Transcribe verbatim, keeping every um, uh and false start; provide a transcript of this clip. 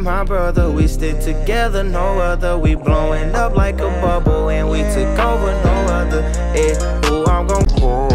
and my brother, we stick together, no other. We blowing up like a bubble, and we took over, no other. Yeah, who I'm gon' call?